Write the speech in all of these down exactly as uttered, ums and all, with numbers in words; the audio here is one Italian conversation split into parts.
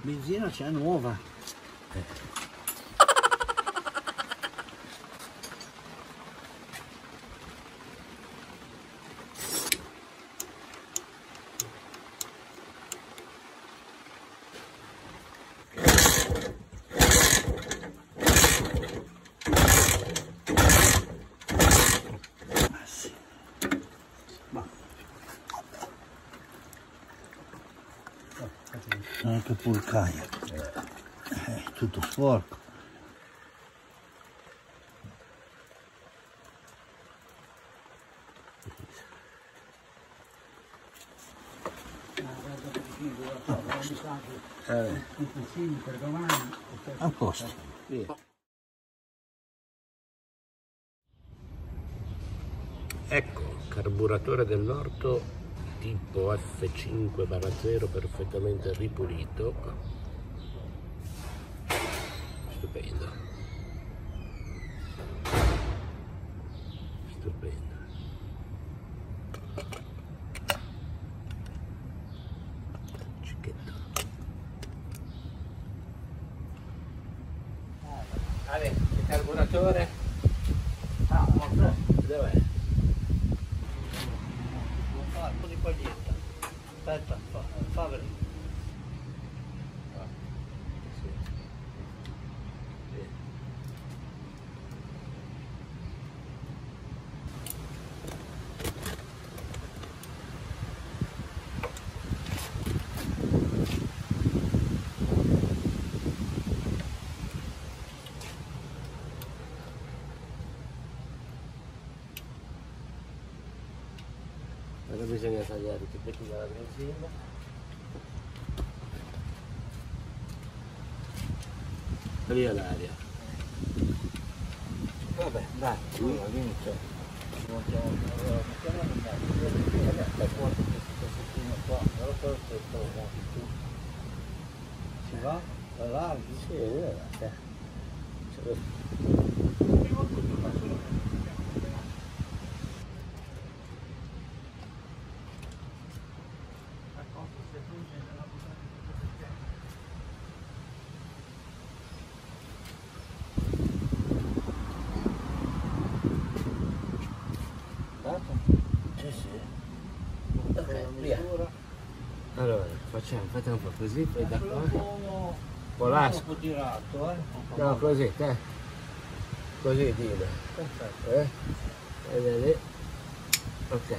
Benzina c'è nuova. Eh. Anche pulcaia, è tutto sporco. Eh. A posto. Ecco, carburatore dell'orto tipo F cinque zero perfettamente ripulito, stupendo, stupendo. Cicchetto. Ale, il carburatore? Ah, no, Dov'è? un po' di paglietta. Aspetta, fa, fa vedere. Ah, sì. Sì. Ora bisogna tagliare i pezzi della benzina. Via l'aria. Vabbè, dai, all'inizio montiamo questo pezzettino qua, però poi questo tu. Si va? La larghi? Sì, è Sì, sì. Ok, via. Allora, facciamo, fate un po' così, poi da qua. Un po' lascio. Un po' tirato, eh? No, così, te. Così, Dino. Perfetto. Eh? Vedi lì. Ok.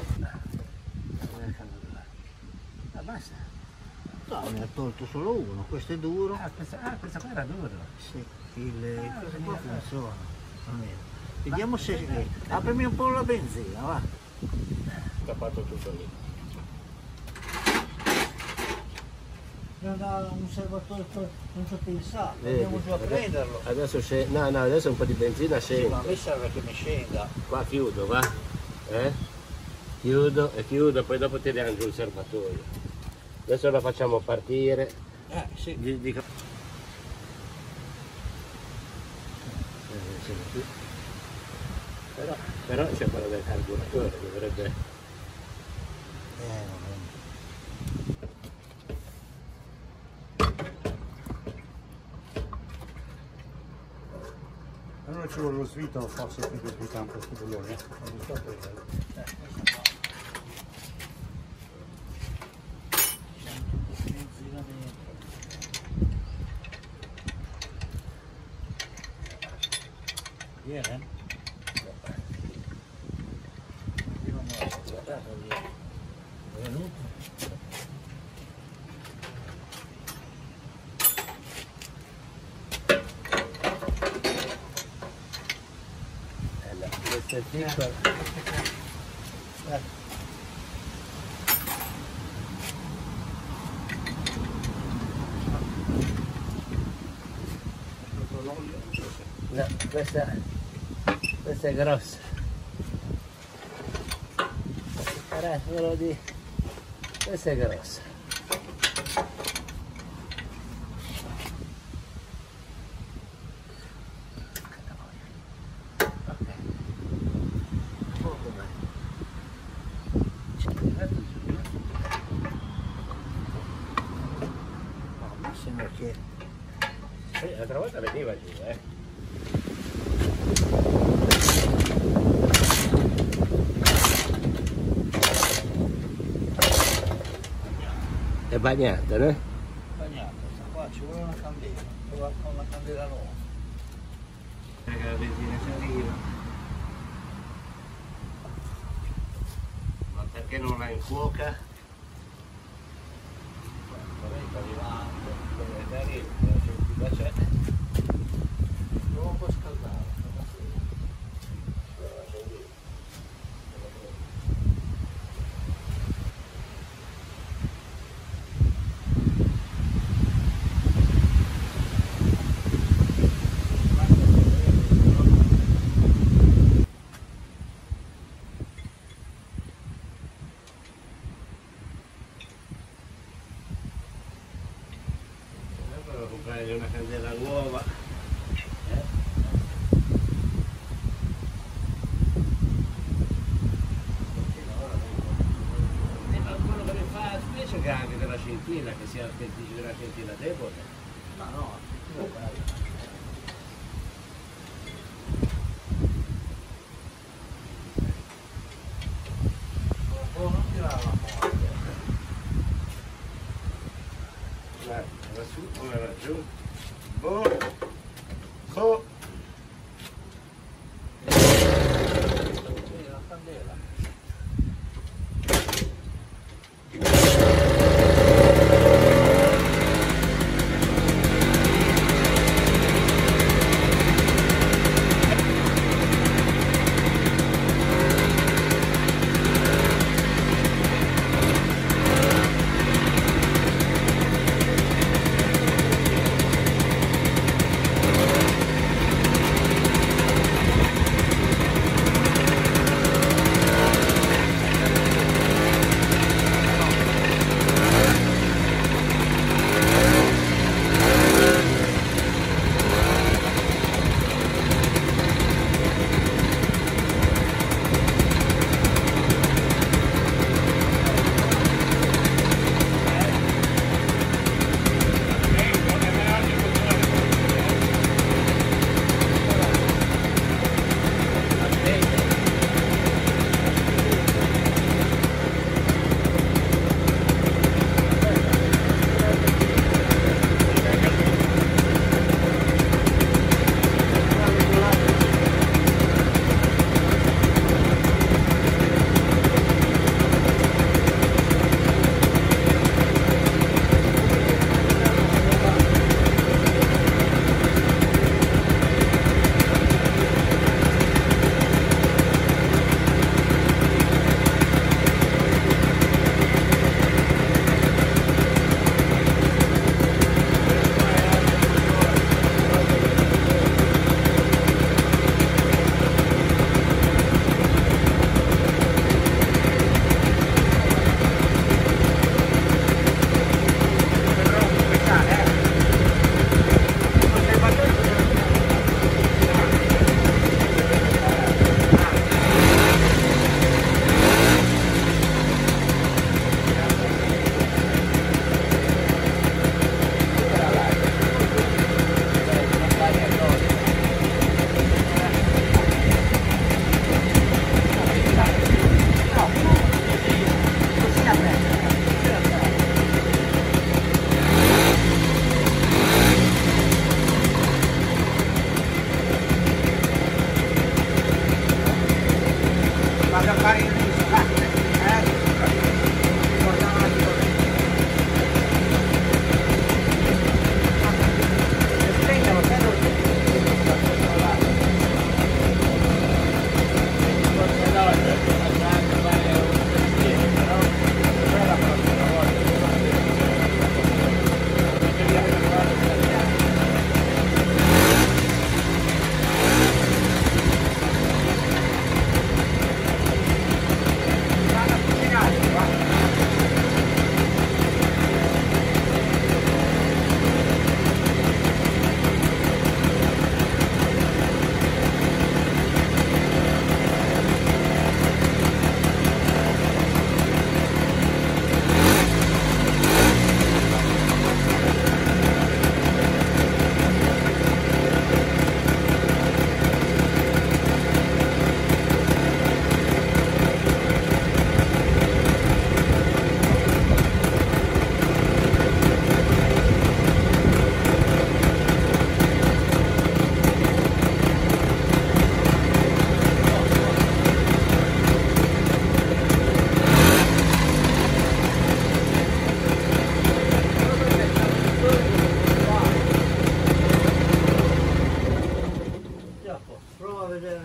Ah, basta. No, ne ha tolto solo uno, questo è duro. Ah, questa, ah, questa qua era dura. Sì, il, ah, questo qua funziona. Almeno. Vediamo se... Eh, aprimi un po' la benzina, va. Tappato tutto lì. Non ha un serbatore, non ci ho pensato, Vedi, andiamo giù a adesso- prenderlo. Adesso scende. No, no, adesso un po' di benzina Sì, scende. ma a me serve che mi scenda. Qua chiudo, va? Eh? Chiudo e chiudo, poi dopo tiriamo giù il serbatoio. Adesso la facciamo partire. Eh, sì. Di- di- Però, però c'è quello del carburatore, dovrebbe... Eh, vabbè. Allora ci vuole lo svito forse più più tanto questo bollone. Benzina dentro. Viene? È venuto? Questa è piccola. Eh. No, questa, questa è grossa. Caraspolo di... Questa è grossa. Che Eh, l'altra volta veniva giù, eh. È bagnata, no? bagnata, sta qua ci vuole una candela, ci va con una candela nuova. Perché la benzina si arriva. Ma perché non la infuoca? Sta arrivando, dove arriva, la sentita c'è. Devo un po' scaldare. Devo comprare una candela nuova. Eh? Eh, ma quello che mi fa specie che anche della scintilla, che sia che dice della scintilla debole. Ma no, tu lo fai. Oh, non tirare la morte. Guarda, era su, come era giù. Boh. Boh. La candela.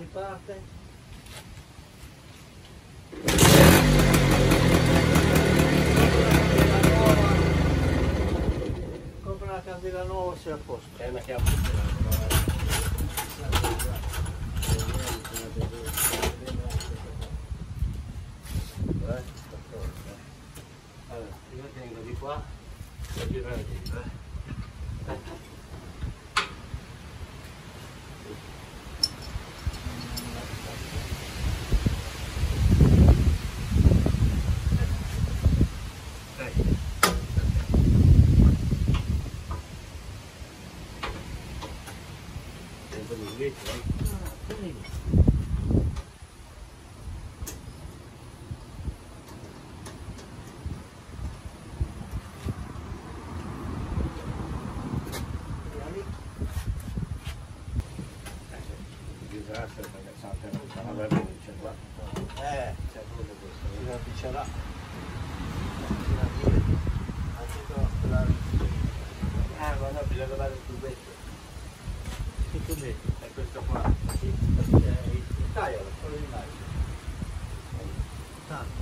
domani parte. Compra una candela nuova, sei a posto. È una chiave. Allora, io tengo di qua e girare dentro, eh. Tempo di invece, eh. Disastro perché salta non sarà bene, c'è qua. Eh, C'è proprio questo. si ravvicerà. Si ravvicerà. La... Ah, ma no, bisogna levare il tubetto. Che tubetto? È questo qua. Sì, perché il taglio, quello di là. Tanto.